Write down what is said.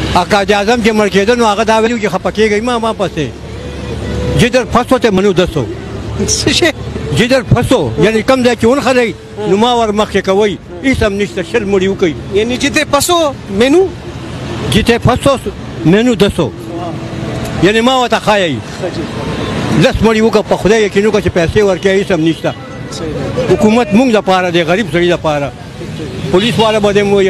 قائد اعظم چې مړ کېده نو هغه دا ویلو چې خفه کېږئ ما پسې جدر فسو ته منو دسو جدر فسو یعنی کم ځای چې ونښلئ نو ما ور مخکې کوئ هېڅ هم نشته شل مړي وکئ یعنی جته پسو منو جته فسو منو دسو یعنی ما ورته ښایئ لس مړي وکړه په خدای یقین وکړه چې پیسې ورکوي هېڅ هم نشته حکومت موږ لپاره دی غریب سړي لپاره پولیس والا به دې